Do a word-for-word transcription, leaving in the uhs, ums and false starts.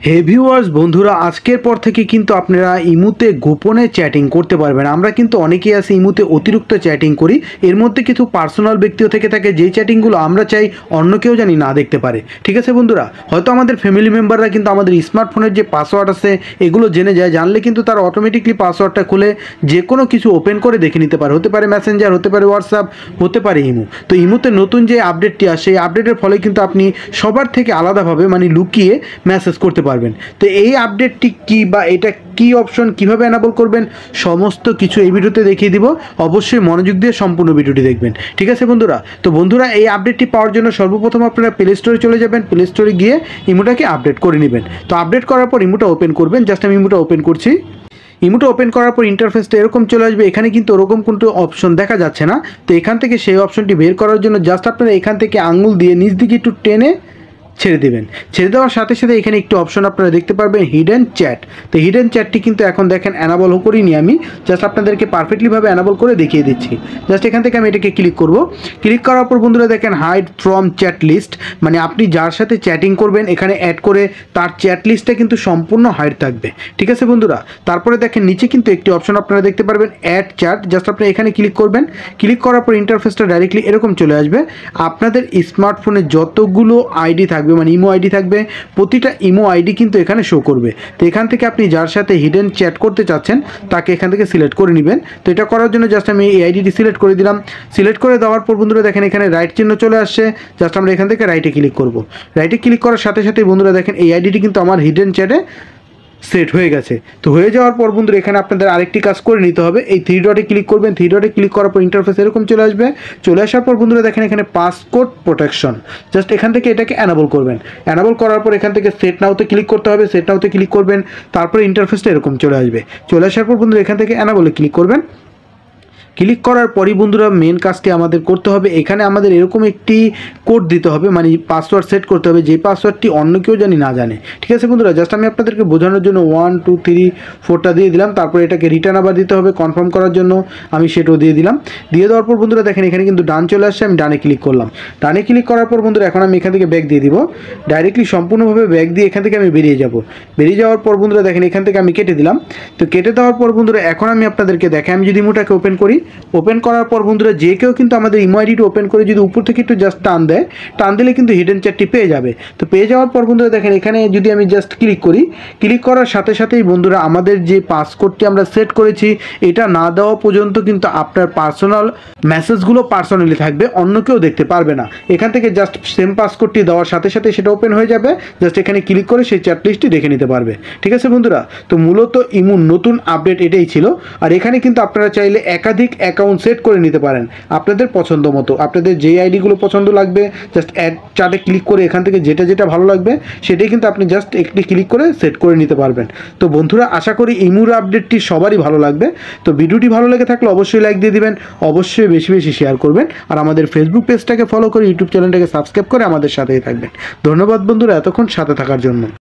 হে viewers বন্ধুরা, আজকের পর থেকে কিন্তু আপনারা ইমুতে গোপনে চ্যাটিং করতে পারবেন। আমরা কিন্তু অনেকেই আছে ইমুতে অতিরিক্ত চ্যাটিং করি, এর মধ্যে কিছু পার্সোনাল ব্যক্তিও থেকে থাকে যেই চ্যাটিংগুলো আমরা চাই অন্য কেউ জানি না দেখতে পারে। ঠিক আছে বন্ধুরা, হয়তো আমাদের ফ্যামিলি মেম্বাররা কিন্তু আমাদের স্মার্টফোনের যে পাসওয়ার্ড আছে এগুলো জেনে যায়, জানলে কিন্তু তারা অটোমেটিকলি পাসওয়ার্ডটা খুলে যে কোনো কিছু ওপেন করে দেখে নিতে পারে। হতে পারে মেসেঞ্জার, হতে পারে হোয়াটসঅ্যাপ, হতে পারে ইমো। তো ইমোতে নতুন যে আপডেটটি আসে এই আপডেটের ফলে কিন্তু আপনি সবার থেকে আলাদাভাবে মানে লুকিয়ে মেসেজ করতে পারবেন। তো এই আপডেটটি কি বা এটা কি অপশন, কিভাবে এনাবল করবেন, সমস্ত কিছু এই ভিডিওতে দেখিয়ে দিব। অবশ্যই মনোযোগ দিয়ে সম্পূর্ণ ভিডিওটি দেখবেন। ঠিক আছে বন্ধুরা, তো বন্ধুরা এই আপডেটটি পাওয়ার জন্য সর্বপ্রথম আপনারা প্লে স্টোরে চলে যাবেন। প্লে স্টোরে গিয়ে ইমোটাকে আপডেট করে নেবেন। তো আপডেট করার পর ইমোটা ওপেন করবেন। জাস্ট আমি ইমোটা ওপেন করছি। ইমোটা ওপেন করার পর ইন্টারফেসটা এরকম চলে আসবে। এখানে কিন্তু ওরকম কোনো অপশন দেখা যাচ্ছে না। তো এখান থেকে সেই অপশনটি বের করার জন্য জাস্ট আপনারা এখান থেকে আঙুল দিয়ে নিচ দিকে একটু টেনে ছেড়ে দেবেন। ছেড়ে দেওয়ার সাথে সাথে এখানে একটু অপশন আপনারা দেখতে পারবেন হিডেন চ্যাট। তো হিডেন চ্যাটটি কিন্তু এখন দেখেন অ্যানাবল করিনি আমি, জাস্ট আপনাদেরকে পারফেক্টলিভাবে অ্যানাবল করে দেখিয়ে দিচ্ছি। জাস্ট এখান থেকে আমি এটাকে ক্লিক করব। ক্লিক করার পর বন্ধুরা দেখেন হাইড ফ্রম চ্যাট লিস্ট, মানে আপনি যার সাথে চ্যাটিং করবেন এখানে অ্যাড করে তার চ্যাট লিস্টটা কিন্তু সম্পূর্ণ হাইড থাকবে। ঠিক আছে বন্ধুরা, তারপরে দেখেন নিচে কিন্তু একটি অপশন আপনারা দেখতে পারবেন অ্যাড চ্যাট। জাস্ট আপনি এখানে ক্লিক করবেন। ক্লিক করার পর ইন্টারফেসটা ডাইরেক্টলি এরকম চলে আসবে। আপনাদের স্মার্টফোনে যতগুলো আইডি থাকবে মানে ইমো আইডি থাকবে, প্রতিটা ইমো আইডি কিন্তু এখানে শো করবে। তো এখান থেকে আপনি যার সাথে হিডেন চ্যাট করতে চাচ্ছেন তাকে এখান থেকে সিলেক্ট করে নেবেন। তো এটা করার জন্য জাস্ট আমি এই আইডিটি সিলেক্ট করে দিলাম। সিলেক্ট করে দেওয়ার পর বন্ধুরা দেখেন এখানে রাইট চিহ্ন চলে আসছে। জাস্ট আমরা এখান থেকে রাইটে ক্লিক করব। রাইটে ক্লিক করার সাথে সাথে বন্ধুরা দেখেন এই আইডিটি কিন্তু আমার হিডেন চ্যাটে সেট হয়ে গেছে। তো হয়ে যাওয়ার পর বন্ধুরা এখানে আপনাদের আরেকটি কাজ করে নিতে হবে। এই থ্রি ডটে ক্লিক করবেন। থ্রি ডটে ক্লিক করার পর ইন্টারফেস এরকম চলে আসবে। চলে আসার পর বন্ধুরা দেখেন এখানে পাসকোড প্রোটেকশন, জাস্ট এখান থেকে এটাকে অ্যানাবল করবেন। অ্যানাবল করার পর এখান থেকে সেট নাওতে ক্লিক করতে হবে। সেট নাওতে ক্লিক করবেন। তারপরে ইন্টারফেসটা এরকম চলে আসবে। চলে আসার পর বন্ধুরা এখান থেকে অ্যানাবলে ক্লিক করবেন। ক্লিক করার পরই বন্ধুরা মেন কাজটি আমাদের করতে হবে। এখানে আমাদের এরকম একটি কোড দিতে হবে, মানে পাসওয়ার্ড সেট করতে হবে, যে পাসওয়ার্ডটি অন্য কেউ জানি না জানে। ঠিক আছে বন্ধুরা, জাস্ট আমি আপনাদেরকে বোঝানোর জন্য ওয়ান টু থ্রি ফোরটা দিয়ে দিলাম। তারপরে এটাকে রিটার্ন আবার দিতে হবে কনফার্ম করার জন্য, আমি সেটাও দিয়ে দিলাম। দিয়ে দেওয়ার পর বন্ধুরা দেখেন এখানে কিন্তু ডান চলে আসছে। আমি ডানে ক্লিক করলাম। ডানে ক্লিক করার পর বন্ধুরা এখন আমি এখান থেকে ব্যাক দিয়ে দিব। ডাইরেক্টলি সম্পূর্ণভাবে ব্যাক দিয়ে এখান থেকে আমি বেরিয়ে যাব। বেরিয়ে যাওয়ার পর বন্ধুরা দেখেন এখান থেকে আমি কেটে দিলাম। তো কেটে দেওয়ার পর বন্ধুরা এখন আমি আপনাদেরকে দেখাই, আমি যদি ইমোটাকে ওপেন করি, ওপেন করার পর বন্ধুরা যে কেউ কিন্তু আমাদের ইমো আইডিটি ওপেন করে যদি উপর থেকে একটু জাস্ট টান দেয়, টান দিলে কিন্তু হিডেন চ্যাটটি পেয়ে যাবে। তো পেয়ে যাওয়ার পর বন্ধুরা দেখেন এখানে যদি আমি জাস্ট ক্লিক করি, ক্লিক করার সাথে সাথেই বন্ধুরা আমাদের যে পাসকোডটি আমরা সেট করেছি এটা না দেওয়া পর্যন্ত কিন্তু আপনার পার্সোনাল মেসেজগুলো পার্সোনালি থাকবে, অন্য কেউ দেখতে পারবে না। এখান থেকে জাস্ট সেম পাসকোডটি দেওয়ার সাথে সাথে সেটা ওপেন হয়ে যাবে। জাস্ট এখানে ক্লিক করে সেই চ্যাট লিস্টটি দেখে নিতে পারবে। ঠিক আছে বন্ধুরা, তো মূলত ইমোর নতুন আপডেট এটাই ছিল। আর এখানে কিন্তু আপনারা চাইলে একাধিক অ্যাকাউন্ট সেট করে নিতে পারেন আপনাদের পছন্দ মতো। আপনাদের যে আইডিগুলো পছন্দ লাগবে জাস্ট অ্যাড চার্টে ক্লিক করে এখান থেকে যেটা যেটা ভালো লাগবে সেটাই কিন্তু আপনি জাস্ট একটি ক্লিক করে সেট করে নিতে পারবেন। তো বন্ধুরা আশা করি ইমোর আপডেটটি সবারই ভালো লাগবে। তো ভিডিওটি ভালো লেগে থাকলে অবশ্যই লাইক দিয়ে দিবেন, অবশ্যই বেশি বেশি শেয়ার করবেন, আর আমাদের ফেসবুক পেজটাকে ফলো করে ইউটিউব চ্যানেলটাকে সাবস্ক্রাইব করে আমাদের সাথেই থাকবেন। ধন্যবাদ বন্ধুরা এতক্ষণ সাথে থাকার জন্য।